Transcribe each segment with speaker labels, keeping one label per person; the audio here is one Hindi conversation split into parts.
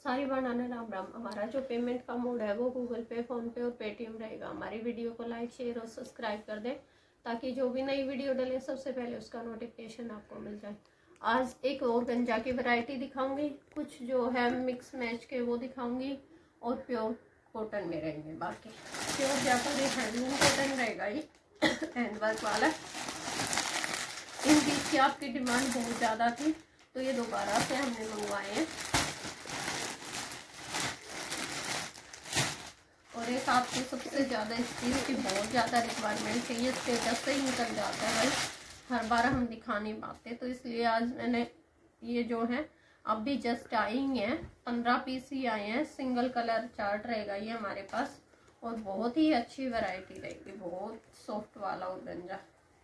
Speaker 1: सारी बनाना राम राम। हमारा जो पेमेंट का मोड है वो गूगल पे, फोन पे और पेटीएम रहेगा। हमारी वीडियो को लाइक, शेयर और सब्सक्राइब कर दें ताकि जो भी नई वीडियो डले सबसे पहले उसका नोटिफिकेशन आपको मिल जाए। आज एक और गंजा की वैरायटी दिखाऊंगी, कुछ जो है मिक्स मैच के वो दिखाऊंगी और प्योर कॉटन में रहेंगे। बाकी प्योर जयपुरी हैंडलूम कॉटन रहेगा ये हैंडवर्क वाला। इन पीस की आपकी डिमांड बहुत ज़्यादा थी तो ये दोबारा से हमने मंगवाए हैं। और एक आपको सबसे ज़्यादा इस चीज़ की बहुत ज़्यादा रिक्वायरमेंट है, ये स्टेटस से ही निकल जाता है भाई, हर बार हम दिखा नहीं पाते, तो इसलिए आज मैंने ये जो है अब भी जस्ट आई हैं, 15 पीस ही आए हैं। सिंगल कलर चार्ट रहेगा ये हमारे पास और बहुत ही अच्छी वैरायटी रहेगी, बहुत सॉफ्ट वाला ऑर्गेन्जा।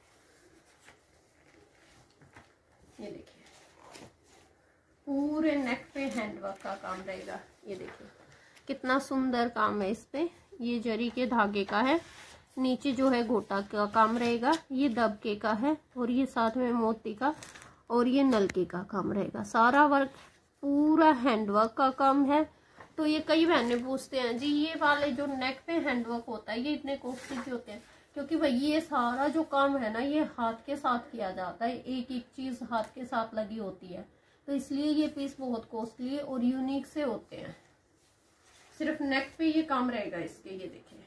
Speaker 1: ये देखिए पूरे नेक पे हैंडवर्क का काम रहेगा। ये देखिए कितना सुंदर काम है इस पे। ये जरी के धागे का है, नीचे जो है गोटा का काम रहेगा, ये दबके का है और ये साथ में मोती का और ये नलके का काम रहेगा। सारा वर्क पूरा हैंडवर्क का काम है। तो ये कई बहनें पूछते हैं जी ये वाले जो नेक पे हैंडवर्क होता है ये इतने कॉस्टली क्यों होते हैं? क्योंकि भाई ये सारा जो काम है ना ये हाथ के साथ किया जाता है, एक एक चीज हाथ के साथ लगी होती है, तो इसलिए ये पीस बहुत कॉस्टली और यूनिक से होते हैं। सिर्फ नेक पे ये काम रहेगा इसके, ये देखिए।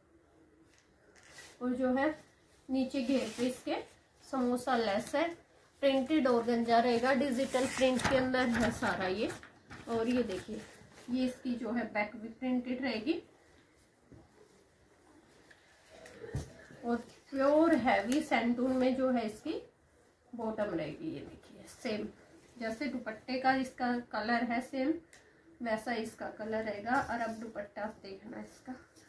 Speaker 1: और जो है नीचे घेर पे इसके समोसा लेस है, प्रिंटेड ऑर्गेन्जा रहेगा, डिजिटल प्रिंट के अंदर है सारा ये। और ये देखिए ये इसकी जो है बैक भी प्रिंटेड रहेगी और प्योर हैवी सैंटून में जो है इसकी बॉटम रहेगी। ये देखिए सेम जैसे दुपट्टे का इसका कलर है सेम वैसा इसका कलर रहेगा। और अब दुपट्टा देखना इसका,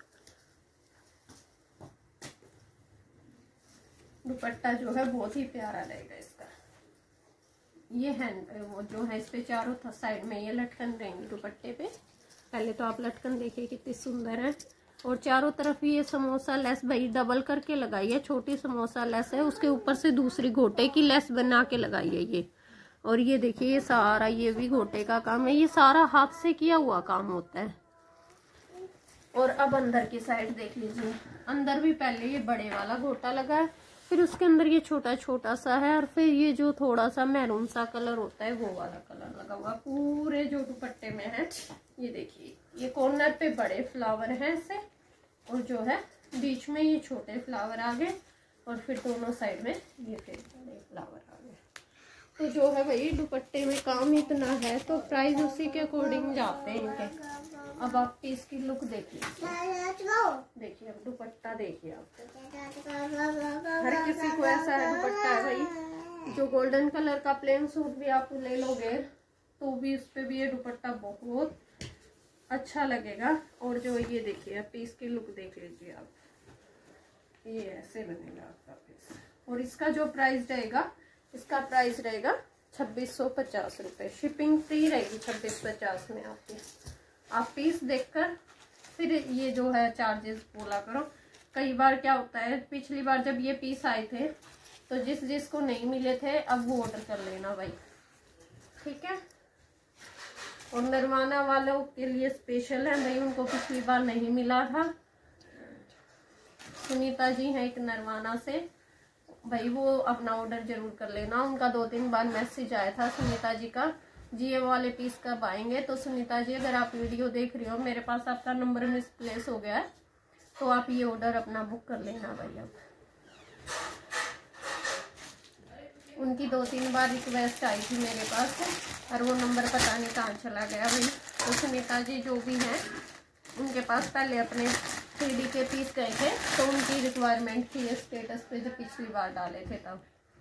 Speaker 1: दुपट्टा जो है बहुत ही प्यारा रहेगा इसका। ये हैंड वो जो है इस पे चारों साइड में ये लटकन रहेंगी दुपट्टे पे। पहले तो आप लटकन देखिए कितनी सुंदर है और चारों तरफ ये समोसा लेस भाई डबल करके लगाई है, छोटी समोसा लेस है, उसके ऊपर से दूसरी घोटे की लेस बना के लगाई है ये। और ये देखिए ये सारा ये भी घोटे का काम है, ये सारा हाथ से किया हुआ काम होता है। और अब अंदर की साइड देख लीजिए, अंदर भी पहले ये बड़े वाला घोटा लगा है, फिर उसके अंदर ये छोटा छोटा सा है और फिर ये जो थोड़ा सा मैरून सा कलर होता है वो वाला कलर लगा हुआ पूरे जो दुपट्टे में है। ये देखिए ये कॉर्नर पे बड़े फ्लावर हैं ऐसे और जो है बीच में ये छोटे फ्लावर आ गए और फिर दोनों साइड में ये फिर बड़े फ्लावर आ गए। तो जो है भाई दुपट्टे में काम इतना है तो प्राइस उसी के अकॉर्डिंग जाते हैं इनके। अब आप पीस की लुक देखिए, देखिए अब दुपट्टा देखिए आप, हर किसी को ऐसा है दुपट्टा है भाई। जो गोल्डन कलर का प्लेन सूट भी आप ले लोगे तो भी उस पे भी ये दुपट्टा बहुत अच्छा लगेगा। और जो ये देखिए पीस की लुक देख लीजिए आप, ये ऐसे बनेगा आपका पीस। और इसका जो प्राइस रहेगा, इसका प्राइस रहेगा 2650 रुपये, शिपिंग फ्री रहेगी 2650 में आपकी। आप पीस देखकर फिर ये जो है चार्जेस बोला करो। कई बार क्या होता है, पिछली बार जब ये पीस आए थे तो जिसको नहीं मिले थे अब वो ऑर्डर कर लेना भाई, ठीक है। और नरवाना वालों के लिए स्पेशल है भाई, उनको पिछली बार नहीं मिला था। सुनीता जी हैं एक नरवाना से भाई, वो अपना ऑर्डर जरूर कर लेना। उनका 2-3 बार मैसेज आया था सुनीता जी का, जी ये वाले पीस कब आएंगे। तो सुनीता जी अगर आप वीडियो देख रही हो, मेरे पास आपका नंबर मिसप्लेस हो गया है तो आप ये ऑर्डर अपना बुक कर लेना भाई। अब उनकी 2-3 बार रिक्वेस्ट आई थी मेरे पास और वो नंबर पता नहीं कहाँ चला गया भाई। तो सुनीता जी जो भी हैं उनके पास पहले अपने 3D के पीस गए थे तो उनकी रिक्वायरमेंट थी स्टेटस पे जो पिछली बार डाले थे तब।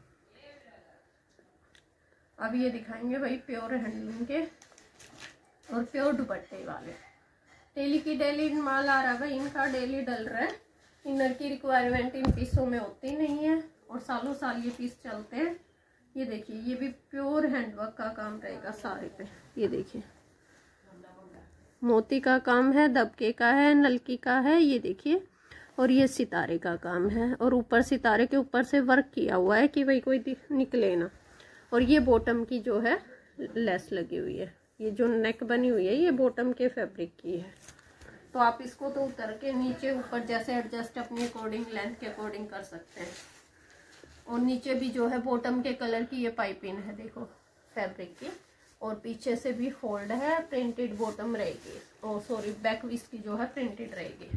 Speaker 1: अब ये दिखाएंगे भाई प्योर हैंडलूम के और प्योर दुपट्टे वाले। डेली की डेली माल आ रहा है भाई, इनका डेली डल रहा है। इनर की रिक्वायरमेंट इन पीसों में होती नहीं है और सालों साल ये पीस चलते हैं। ये देखिए ये भी प्योर हैंडवर्क का काम रहेगा सारे पे। ये देखिए मोती का काम है, दबके का है, नलकी का है, ये देखिए। और ये सितारे का काम है और ऊपर सितारे के ऊपर से वर्क किया हुआ है कि भाई कोई निकले ना। और ये बॉटम की जो है लेस लगी हुई है। ये जो नेक बनी हुई है ये बॉटम के फैब्रिक की है। तो आप इसको तो उतर के नीचे ऊपर जैसे एडजस्ट अपनी अकॉर्डिंग लेंथ के अकॉर्डिंग कर सकते हैं। और नीचे भी जो है बॉटम के कलर की ये पाइपिंग है, देखो फैब्रिक की, और पीछे से भी फोल्ड है, प्रिंटेड बॉटम रहेगी। ओ सॉरी, बैक इसकी जो है प्रिंटेड रहेगी।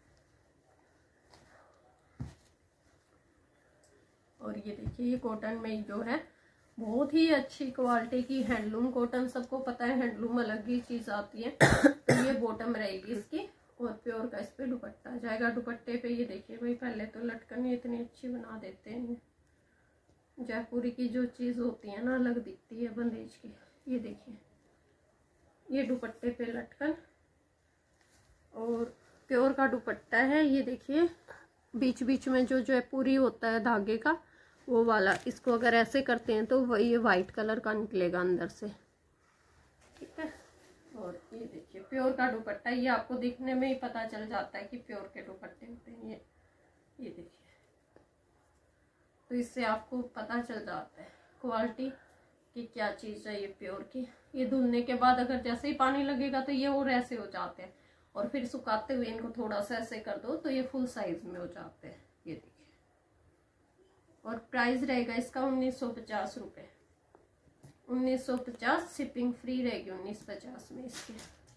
Speaker 1: और ये देखिए ये कॉटन में जो है बहुत ही अच्छी क्वालिटी की हैंडलूम कॉटन, सबको पता है हैंडलूम अलग ही चीज आती है। तो ये बॉटम रहेगी इसकी और प्योर का इस पे दुपट्टा आ जाएगा। दुपट्टे पे ये देखिए भाई, पहले तो लटकन ये इतनी अच्छी बना देते हैं। जयपुरी की जो चीज होती है ना अलग दिखती है बंदेज की। ये देखिए ये दुपट्टे पे लटकन और प्योर का दुपट्टा है। ये देखिए बीच बीच में जो जयपुरी होता है धागे का वो वाला, इसको अगर ऐसे करते हैं तो ये वाइट कलर का निकलेगा अंदर से, ठीक है। और ये देखिए प्योर का दुपट्टा, ये आपको दिखने में ही पता चल जाता है कि प्योर के दुपट्टे होते हैं ये देखिए। तो इससे आपको पता चल जाता है क्वालिटी की क्या चीज है ये प्योर की। ये धुलने के बाद अगर जैसे ही पानी लगेगा तो ये और ऐसे हो जाते हैं, और फिर सुखाते हुए इनको थोड़ा सा ऐसे कर दो तो ये फुल साइज में हो जाते हैं। ये देखिए, और प्राइस रहेगा इसका 1950 रुपये। 1950, शिपिंग फ्री रहेगी 1950 में इसके।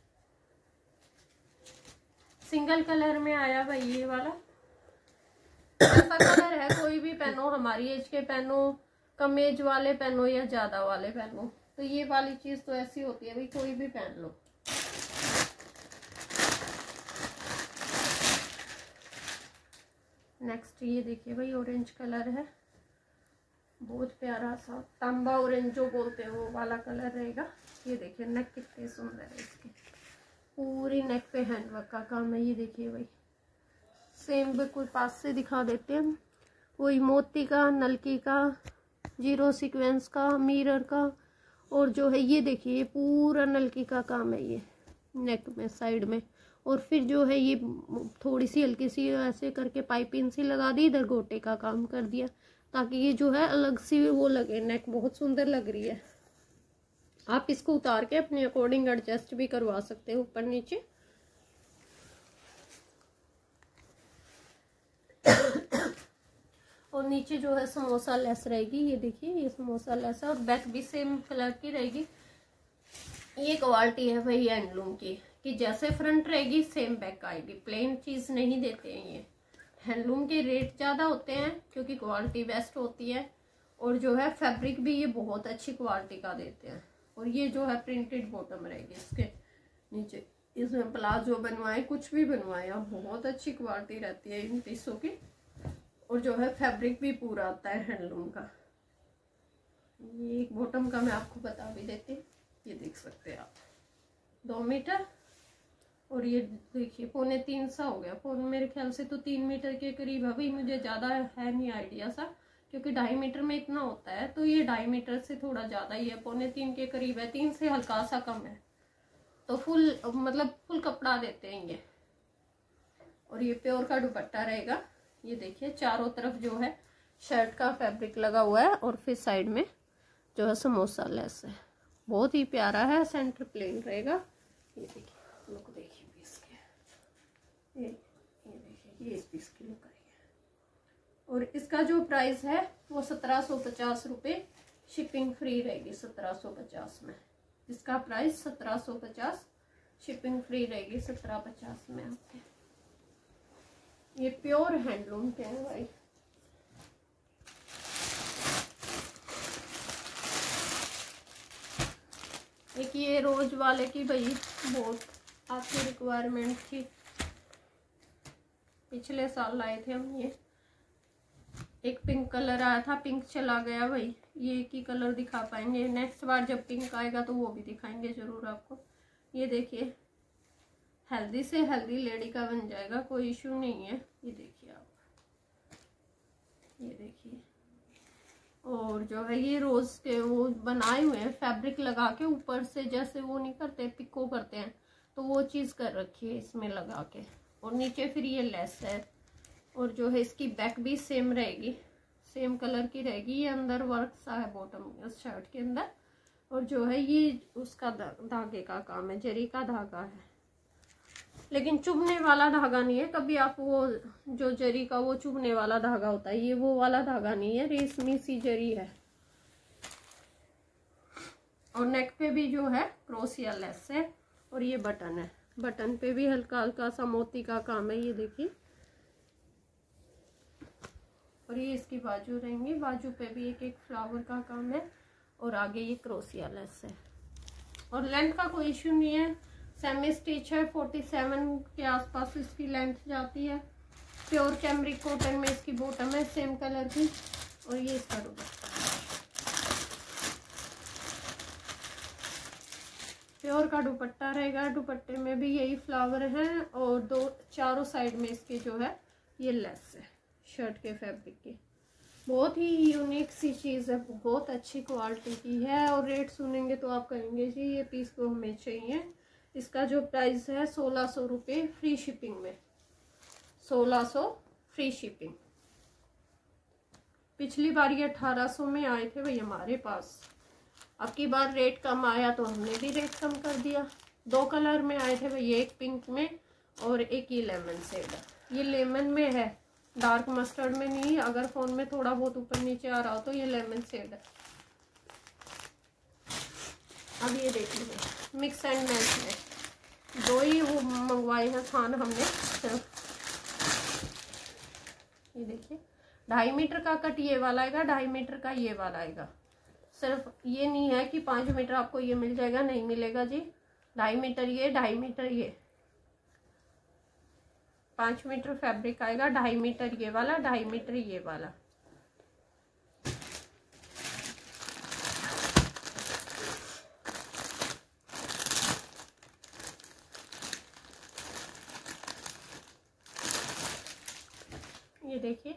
Speaker 1: सिंगल कलर में आया भाई ये वाला, ऐसा कलर है कोई भी पहनो, हमारी एज के पहनो, कम एज वाले पहनो या ज्यादा वाले पहनो। तो ये वाली चीज तो ऐसी होती है भाई, कोई भी पहन लो। नेक्स्ट ये देखिए भाई ऑरेंज कलर है, बहुत प्यारा सा तांबा ऑरेंज जो बोलते हैं वो वाला कलर रहेगा। ये देखिए नेक कितने सुंदर है इसकी, पूरी नेक पे हैंडवर्क का काम है। ये देखिए भाई सेम बिल्कुल पास से दिखा देते हैं, वही मोती का, नलकी का, जीरो सीक्वेंस का, मिरर का, और जो है ये देखिए पूरा नलकी का काम है ये नेक में साइड में। और फिर जो है ये थोड़ी सी हल्की सी ऐसे करके पाइपिंग सी लगा दी, इधर गोटे का काम कर दिया ताकि ये जो है अलग सी वो लगे। नेक बहुत सुंदर लग रही है। आप इसको उतार के अपने अकॉर्डिंग एडजस्ट भी करवा सकते हो ऊपर नीचे। और नीचे जो है समोसा लेस रहेगी। ये देखिए ये समोसा लेस है और बैक भी सेम कलर की रहेगी। ये क्वालिटी है भाई हैंडलूम की कि जैसे फ्रंट रहेगी सेम बैक आएगी, प्लेन चीज नहीं देते हैं ये। हैंडलूम के रेट ज्यादा होते हैं क्योंकि क्वालिटी बेस्ट होती है, और जो है फैब्रिक भी ये बहुत अच्छी क्वालिटी का देते हैं। और ये जो है प्रिंटेड बॉटम रहेगी इसके नीचे, इसमें प्लाजो बनवाए कुछ भी बनवाए आप, बहुत अच्छी क्वालिटी रहती है इन पीसों की। और जो है फैब्रिक भी पूरा आता है हैंडलूम का। ये एक बॉटम का मैं आपको बता भी देती हूँ, ये देख सकते हैं आप 2 मीटर, और ये देखिए 2.25 हो गया, मेरे ख्याल से तो 3 मीटर के करीब है भाई, मुझे ज्यादा है नहीं आइडिया सा, क्योंकि 2.5 मीटर में इतना होता है, तो ये 2.5 मीटर से थोड़ा ज्यादा ही है, 2.25 के करीब है, 3 से हल्का सा कम है। तो फुल मतलब फुल कपड़ा देते हैं ये। और ये प्योर का दुपट्टा रहेगा। ये देखिए चारों तरफ जो है शर्ट का फैब्रिक लगा हुआ है, और फिर साइड में जो है समोसा लेस है, बहुत ही प्यारा है। सेंटर प्लेन रहेगा। ये देखिए लुक देखिए पीस के, ये देखिए ये इस पीस की लुक है। और इसका जो प्राइस है वो 1750 रुपये, शिपिंग फ्री रहेगी 1750 में। इसका प्राइस 1750, शिपिंग फ्री रहेगी 1750 में आपके। ये प्योर हैंडलूम के हैं भाई। एक ये रोज वाले की भाई बहुत आपकी रिक्वायरमेंट थी, पिछले साल लाए थे हम। ये एक पिंक कलर आया था, पिंक चला गया भाई, ये एक ही कलर दिखा पाएंगे, नेक्स्ट बार जब पिंक आएगा तो वो भी दिखाएंगे जरूर आपको। ये देखिए हेल्दी से हेल्दी लेडी का बन जाएगा, कोई इशू नहीं है। ये देखिए आप, ये देखिए। और जो है ये रोज के वो बनाए हुए हैं फैब्रिक लगा के, ऊपर से जैसे वो नहीं करते पिको करते हैं, तो वो चीज कर रखी है इसमें लगा के। और नीचे फिर ये लेस है, और जो है इसकी बैक भी सेम रहेगी, सेम कलर की रहेगी। ये अंदर वर्क सा है बॉटम शर्ट के अंदर, और जो है ये उसका धागे का काम है, जरी का धागा है, लेकिन चुभने वाला धागा नहीं है। कभी आप वो जो जरी का वो चुभने वाला धागा होता है, ये वो वाला धागा नहीं है, रेशमी सी जरी है। और नेक पे भी जो है क्रोशिया लेस है और ये बटन है, बटन पे भी हल्का हल्का सा मोती का काम है, ये देखिए। और ये इसकी बाजू रहेंगी, बाजू पे भी एक एक फ्लावर का काम है और आगे ये क्रोशिया लेस है। और लेंथ का कोई इश्यू नहीं है, सेमी स्टिच है, 47 के आसपास इसकी लेंथ जाती है। प्योर कैमरिक कॉटन में इसकी बॉटम है सेम कलर की और ये इसका दुपट्टा। प्योर का दुपट्टा रहेगा, दुपट्टे में भी यही फ्लावर हैं और दो चारों साइड में इसके जो है ये लेस है शर्ट के फैब्रिक की। बहुत ही यूनिक सी चीज़ है, बहुत अच्छी क्वालिटी की है और रेट सुनेंगे तो आप कहेंगे जी ये पीस तो हमें चाहिए। इसका जो प्राइस है 1600 रुपये फ्री शिपिंग में, 1600 फ्री शिपिंग। पिछली बार ये 1800 में आए थे भाई हमारे पास, अब की बार रेट कम आया तो हमने भी रेट कम कर दिया। 2 कलर में आए थे भाई, एक पिंक में और एक ये लेमन शेड। ये लेमन में है, डार्क मस्टर्ड में नहीं। अगर फोन में थोड़ा बहुत ऊपर नीचे आ रहा हो तो ये लेमन शेड है। अब ये देख लीजिए मिक्स एंड मैच में 2 ही वो मंगवाए हैं थान हमने सिर्फ। ये देखिए 2.5 मीटर का कट ये वाला आएगा, 2.5 मीटर का ये वाला आएगा। सिर्फ ये नहीं है कि 5 मीटर आपको ये मिल जाएगा, नहीं मिलेगा जी। 2.5 मीटर ये, 2.5 मीटर ये, 5 मीटर फैब्रिक आएगा, 2.5 मीटर ये वाला, 2.5 मीटर ये वाला। ये देखिए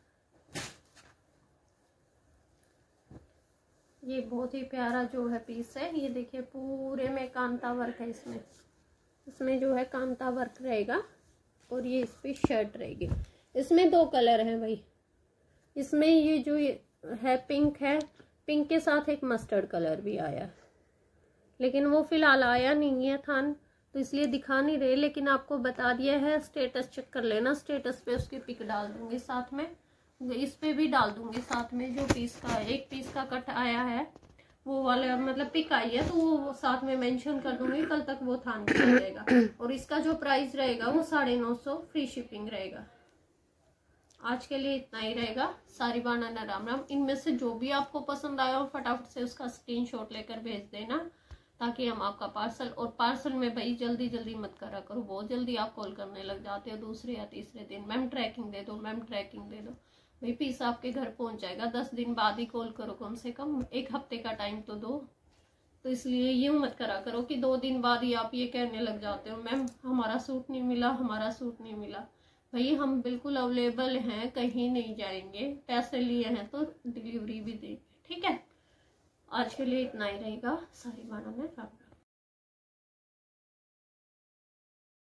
Speaker 1: ये बहुत ही प्यारा जो है पीस है। ये देखिए पूरे में कांता वर्क है, इसमें जो है कांता वर्क रहेगा और ये इस पे शर्ट रहेगी। इसमें 2 कलर हैं भाई, इसमें ये जो है पिंक है, पिंक के साथ एक मस्टर्ड कलर भी आया, लेकिन वो फिलहाल आया नहीं है थान तो इसलिए दिखा नहीं रहे, लेकिन आपको बता दिया है। स्टेटस चेक कर लेना, स्टेटस पे उसकी पिक डाल दूंगी साथ में, इस पे भी डाल दूंगी साथ में। जो पीस का एक पीस का कट आया है वो वाला मतलब पिक आई है तो वो साथ में मेंशन कर दूंगी, कल तक वो थान पे आ जाएगा। और इसका जो प्राइस रहेगा वो 950 फ्री शिपिंग रहेगा। आज के लिए इतना ही रहेगा। सारी बाना राम राम। इनमें से जो भी आपको पसंद आया हो फटाफट से उसका स्क्रीनशॉट लेकर भेज देना, ताकि हम आपका पार्सल, और पार्सल में भाई जल्दी जल्दी मत करा करो, बहुत जल्दी आप कॉल करने लग जाते हो दूसरे या तीसरे दिन, मैम ट्रैकिंग दे दो, मैम ट्रैकिंग दे दो। भाई पीस आपके घर पहुंच जाएगा, 10 दिन बाद ही कॉल करो, कम से कम 1 हफ्ते का टाइम तो दो। तो इसलिए यूँ मत करा करो कि 2 दिन बाद ही आप ये कहने लग जाते हो मैम हमारा सूट नहीं मिला, हमारा सूट नहीं मिला। भाई हम बिल्कुल अवेलेबल हैं, कहीं नहीं जाएंगे, पैसे लिए हैं तो डिलीवरी भी देंगे, ठीक है। आज के लिए इतना ही रहेगा। सारी बाना में